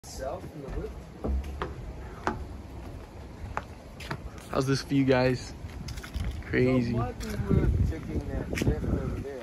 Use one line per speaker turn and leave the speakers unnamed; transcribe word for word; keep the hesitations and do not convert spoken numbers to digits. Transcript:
Self in the whip.
How's this for you guys? Crazy.
So what we were taking that left over there.